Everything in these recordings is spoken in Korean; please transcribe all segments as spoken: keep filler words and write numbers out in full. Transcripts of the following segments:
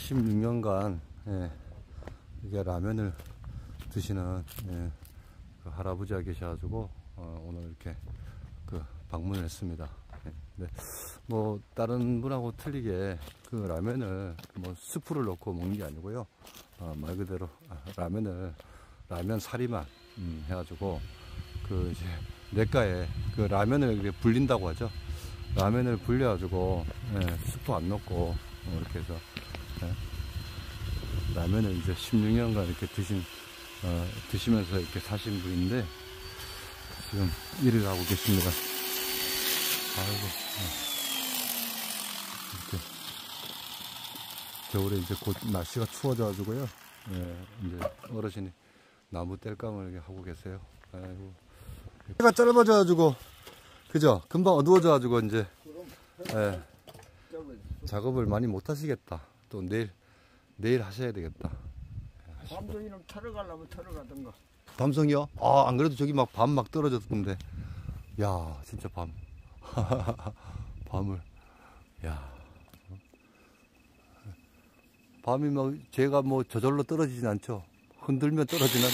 십육 년간 예, 이게 라면을 드시는 예, 그 할아버지가 계셔가지고 어, 오늘 이렇게 그 방문을 했습니다. 예, 네. 뭐 다른 분하고 틀리게 그 라면을 뭐 스프를 넣고 먹는 게 아니고요. 어, 말 그대로 라면을 라면 사리만 음, 해가지고 그 이제 냇가에 그 라면을 이렇게 불린다고 하죠. 라면을 불려가지고 예, 스프 안 넣고 어, 이렇게 해서 예, 라면을 이제 십육 년간 이렇게 드신 어, 드시면서 이렇게 사신 분인데 지금 일을 하고 계십니다. 아이고 어. 이렇게 겨울에 이제 곧 날씨가 추워져 가지고요. 예, 이제 어르신이 나무 뗄감을 이렇게 하고 계세요. 아이고 해가 짧아져 가지고 그죠? 금방 어두워져 가지고 이제 예, 작업을 많이 못 하시겠다. 또 내일 내일 하셔야 되겠다. 밤송이는 털어 가려면 털어 가던가. 밤송이요? 아, 안 그래도 저기 막 밤 막 떨어졌던데. 야, 진짜 밤. 밤을. 야. 밤이 막 제가 뭐 저절로 떨어지진 않죠. 흔들면 떨어지나.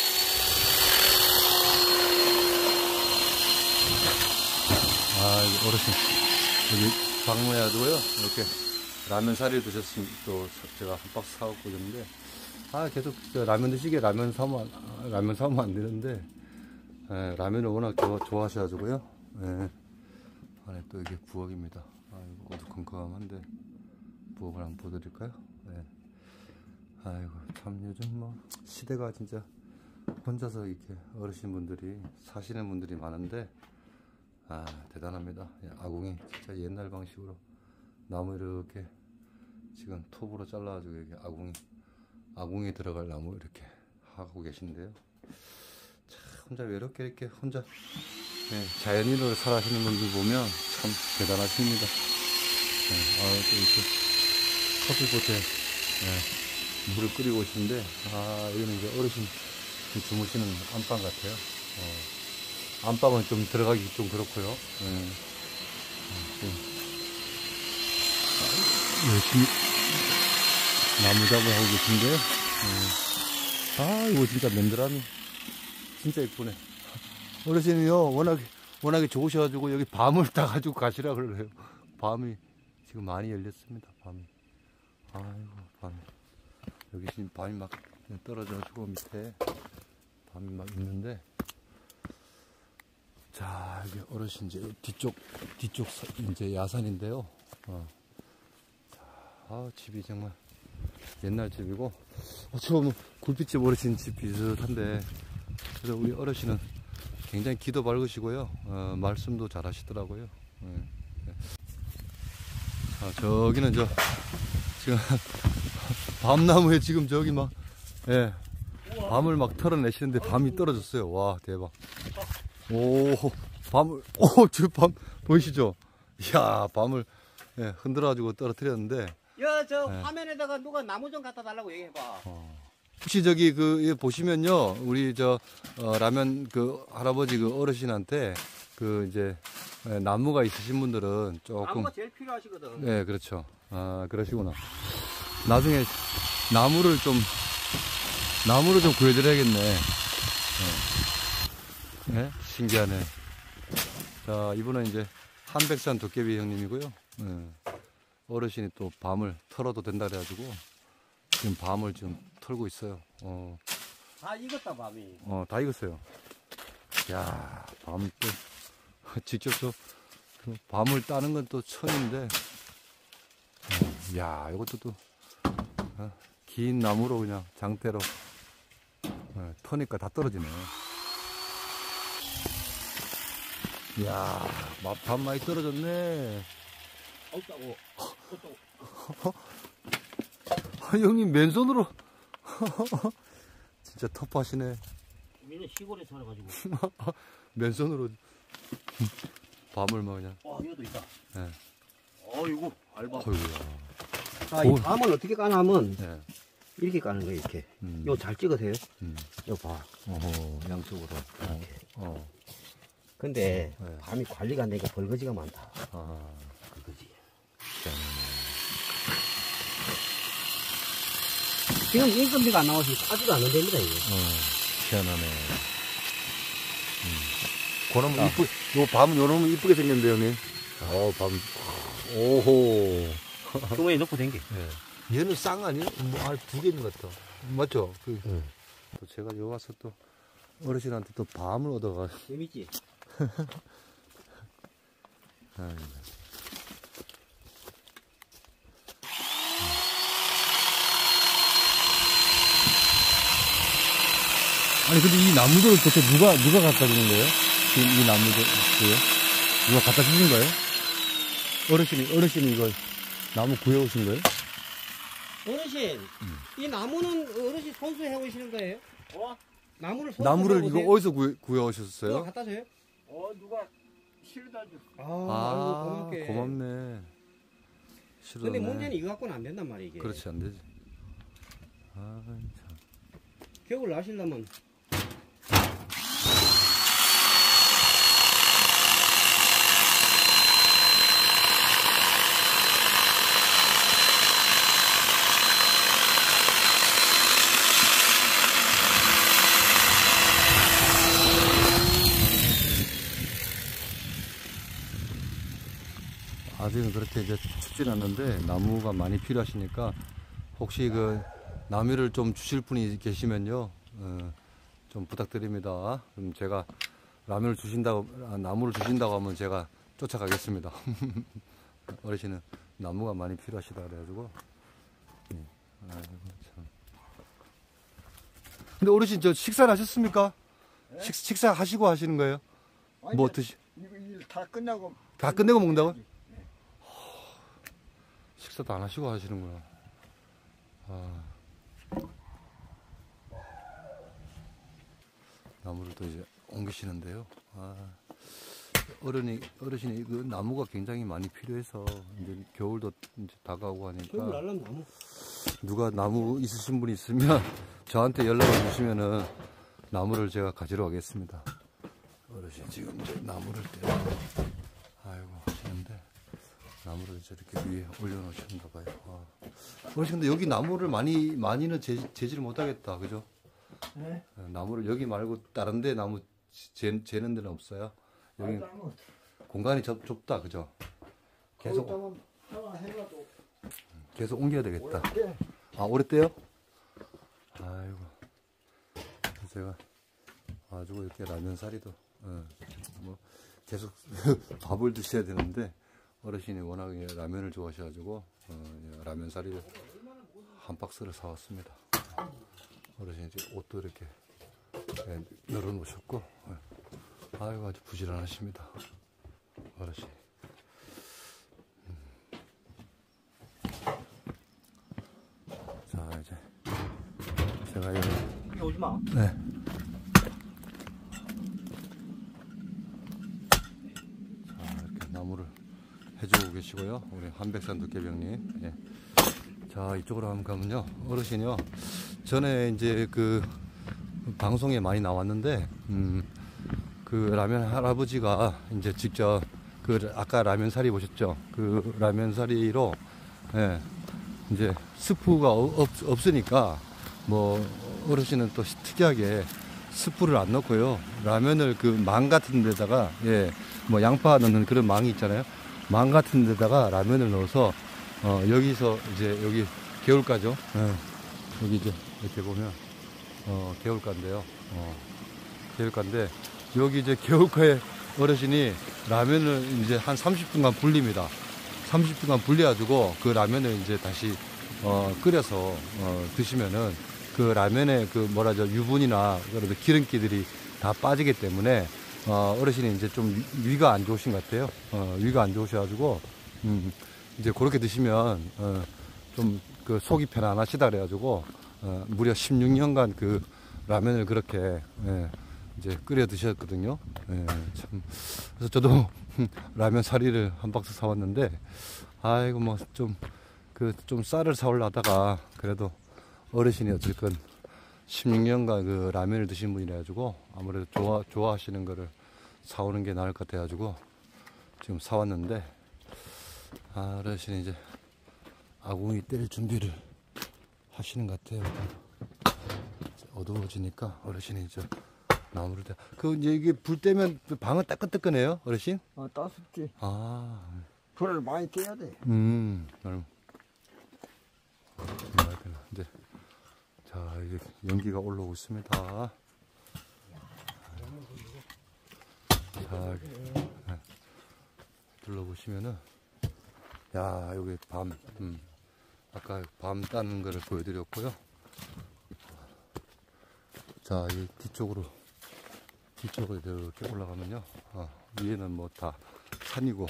아, 어르신. 여기 방문해가지고요. 이렇게 라면 사리를 드셨으면 또 제가 한 박스 사갖고 오셨는데. 아, 계속 라면 드시게 라면 사면, 라면 사면 안 되는데, 예, 라면을 워낙 좋아, 좋아하셔가지고요. 예, 안에 또 이게 부엌입니다. 아이고, 어두컴컴한데, 부엌을 한번 보여드릴까요? 예. 아이고, 참 요즘 뭐, 시대가 진짜 혼자서 이렇게 어르신분들이 사시는 분들이 많은데, 아, 대단합니다. 예, 아궁이, 진짜 옛날 방식으로 나무 이렇게 지금 톱으로 잘라가지고 이렇게 아궁이, 아궁이 들어갈 나무 이렇게 하고 계신데요. 참 혼자 외롭게 이렇게 혼자 네, 자연인으로 살아시는 분들 보면 참 대단하십니다. 네, 아, 또 이렇게 커피포트에 네, 물을 끓이고 계신데 아, 여기는 이제 어르신 주무시는 안방 같아요. 어, 안방은 좀 들어가기 좀 그렇고요. 네, 네, 열심히 나무 작업을 하고 계신데요. 음. 아, 이거 진짜 맨드라미. 진짜 이쁘네. 어르신이요, 워낙, 워낙에 좋으셔가지고, 여기 밤을 따가지고 가시라 그래요. 밤이, 지금 많이 열렸습니다, 밤이. 아이고, 밤이. 여기 지금 밤이 막 떨어져가지고, 밑에 밤이 막 있는데. 자, 여기 어르신, 이제 뒤쪽, 뒤쪽, 이제 야산인데요. 어. 자, 아, 집이 정말. 옛날 집이고 어찌 보면 굴빛집 어르신 집 비슷한데 그래서 우리 어르신은 굉장히 기도 밝으시고요. 어, 말씀도 잘 하시더라고요. 네, 네. 아, 저기는 저 지금 밤나무에 지금 저기 막 예, 밤을 막 털어내시는데 밤이 떨어졌어요. 와, 대박. 오, 밤을 오, 저 밤 보이시죠? 이야, 밤을 예, 흔들어가지고 떨어뜨렸는데 야, 저 네. 화면에다가 누가 나무 좀 갖다 달라고 얘기해봐. 어. 혹시 저기 그 보시면요, 우리 저 어, 라면 그 할아버지 그 어르신한테 그 이제 예, 나무가 있으신 분들은 조금 나무가 제일 필요하시거든. 네, 그렇죠. 아, 그러시구나. 나중에 나무를 좀 나무를 좀 구해드려야겠네. 네. 네? 신기하네. 자, 이분은 이제 한백산 도깨비 형님이고요. 네. 어르신이 또 밤을 털어도 된다 그래가지고 지금 밤을 지금 털고 있어요. 어, 다 익었다, 밤이. 어, 다 익었어요. 야, 밤 또 직접 저 밤을 따는 건 또 처음인데, 어, 야, 이것도 또 어, 긴 나무로 그냥 장대로 어, 터니까 다 떨어지네. 야, 밤 많이 떨어졌네. 없다고. 아, 형님 맨손으로 진짜 터프하시네. 우리는 시골에 살아가지고. 맨손으로 밤을 막 그냥. 와, 이것도 있다. 네. 어이구, 알바. 어이구야. 아, 이 밤을 어떻게 까냐면 네. 이렇게 까는 거예요, 이렇게. 음. 이거 잘 찍으세요. 음. 이거 봐. 어허. 양쪽으로. 어. 어. 근데 네. 밤이 관리가 안 되니까 벌거지가 많다. 아. 벌거지. 지금 인건비가 안 나와서 아직도 안 된답니다, 이게. 어, 희한하네. 음. 그러면 아. 이쁘, 요 밤은 요놈은 이쁘게 생겼는데, 형님. 어, 밤. 오호. 주머니에 넣고 댕겨. 예. 얘는 쌍 아니에요? 뭐, 아, 두 개 있는 것 같아. 맞죠? 그, 응. 또 제가 여기 와서 또 어르신한테 또 밤을 얻어가지고. 재밌지? 아니, 근데 이 나무들을 도대체 누가, 누가 갖다 주는 거예요? 지금 이 나무들, 그요? 누가 갖다 주신 거예요? 어르신이, 어르신이 이거 나무 구해오신 거예요? 어르신, 음. 이 나무는 어르신 손수해 오시는 거예요? 어? 나무를 손수해 나무를 오세요? 이거 어디서 구해, 구해오셨어요? 누가 갖다 줘요? 어, 누가 실어다 줬어. 아, 아, 아이고, 고맙게. 고맙네. 싫어. 근데 문제는 이거 갖고는 안 된단 말이야, 이게. 그렇지, 안 되지. 아, 참. 격을 나시려면. 아직은 그렇게 이제 춥진 않는데 나무가 많이 필요하시니까 혹시 그 나무를 좀 주실 분이 계시면요, 어, 좀 부탁드립니다. 그럼 제가 라면을 주신다고, 나무를 주신다고 하면 제가 쫓아가겠습니다. 어르신은 나무가 많이 필요하시다 그래가지고. 네. 아이고, 참. 근데 어르신 저 식사를 하셨습니까? 네? 식, 식사 하시고 하시는 거예요? 아니, 뭐 드시? 이거 일 다 끝나고. 다 끝내고 먹는다고요? 네. 식사도 안 하시고 하시는구나. 아. 나무를 또 이제 옮기시는데요. 아. 어른이, 어르신이 그 나무가 굉장히 많이 필요해서 이제 겨울도 이제 다가오고 하니까. 나무. 누가 나무 있으신 분이 있으면 저한테 연락을 주시면은 나무를 제가 가지러 가겠습니다. 어르신 지금 이제 나무를 떼고 아이고 하시는데 나무를 저렇게 위에 올려놓으셨나 봐요. 아. 어르신 근데 여기 나무를 많이 많이는 재, 재질 못하겠다, 그죠? 네. 나무를 여기 말고 다른 데 나무 재, 재는 데는 없어요. 여기 공간이 좁, 좁다, 그죠? 계속 계속 옮겨야 되겠다. 아, 오래 떼요? 아이고. 그래서 제가 가지고 이렇게 라면사리도 어, 뭐 계속 밥을 드셔야 되는데 어르신이 워낙에 라면을 좋아하셔가지고 어, 라면사리를 한 박스를 사왔습니다. 어르신이 이제 옷도 이렇게 네, 널어놓으셨고 네. 아이고 아주 부지런하십니다. 어르신. 음. 자 이제 제가 여기 여기 오지 마. 네. 자 이렇게 나무를 해주고 계시고요. 우리 한백산 도깨비형님. 예. 자 이쪽으로 한번 가면요. 어르신이요. 전에 이제 그 방송에 많이 나왔는데 음, 그 라면 할아버지가 이제 직접 그 아까 라면사리 보셨죠? 그 라면사리로 예, 이제 스프가 없, 없으니까 뭐 어르신은 또 특이하게 스프를 안 넣고요. 라면을 그 망 같은 데다가 예, 뭐 양파 넣는 그런 망이 있잖아요. 망 같은 데다가 라면을 넣어서 어, 여기서 이제 여기 개울가죠. 예, 여기 이제 이렇게 보면 어, 개울가인데요. 어, 개울가인데 여기 이제 개울가에 어르신이 라면을 이제 한 삼십 분간 불립니다. 삼십 분간 불려가지고 그 라면을 이제 다시 어, 끓여서 어, 드시면은 그 라면에 그 뭐라죠 유분이나 그런 기름기들이 다 빠지기 때문에 어, 어르신이 이제 좀 위가 안 좋으신 것 같아요. 어, 위가 안 좋으셔가지고 음, 이제 그렇게 드시면 어, 좀 그 속이 편안하시다 그래가지고 어, 무려 십육 년간 그 라면을 그렇게 예, 이제 끓여 드셨거든요. 예, 참 그래서 저도 라면 사리를 한 박스 사왔는데 아이고 뭐 좀 그 좀 쌀을 사올라다가 그래도 어르신이 어쨌건 십육 년간 그 라면을 드신 분이라 가지고 아무래도 좋아 좋아하시는 거를 사오는 게 나을 것 같아 가지고 지금 사왔는데 아, 어르신이 이제 아궁이 뗄 준비를 하시는 것 같아요. 어두워지니까 어르신이 저 나무를 다. 그 이제 이게 불 때면 방은 따끈따끈해요, 어르신? 어, 따숩지. 아, 불을 많이 떼야 돼. 음, 그럼. 이제 자 이제 연기가 올라오고 있습니다. 자, 네. 둘러보시면은 야 여기 밤, 음, 아까 밤 따는 거를 보여드렸고요. 자, 이 뒤쪽으로 뒤쪽으로 이렇게 올라가면요, 어, 위에는 뭐 다 산이고.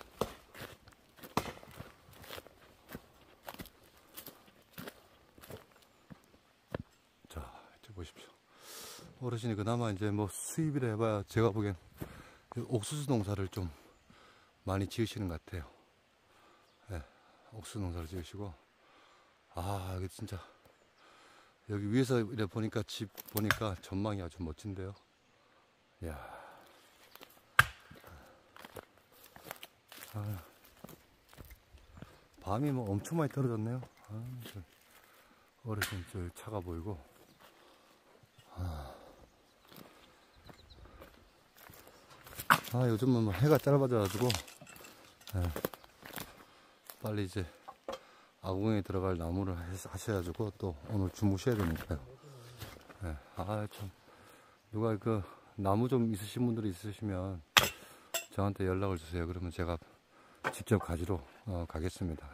자, 이제 보십시오. 어르신이 그나마 이제 뭐 수입이라 해봐야 제가 보기엔 옥수수 농사를 좀 많이 지으시는 것 같아요. 네, 옥수수 농사를 지으시고, 아, 이게 진짜 여기 위에서 이래 보니까 집 보니까 전망이 아주 멋진데요. 이야. 아, 밤이 뭐 엄청 많이 떨어졌네요. 아, 어르신 저 차가 보이고. 아, 아 요즘은 뭐 해가 짧아져가지고, 예, 빨리 이제 아궁에 들어갈 나무를 하셔가지고 또 오늘 주무셔야 되니까요. 예, 아 참, 누가 그 나무 좀 있으신 분들이 있으시면 저한테 연락을 주세요. 그러면 제가 직접 가지러 어, 가겠습니다.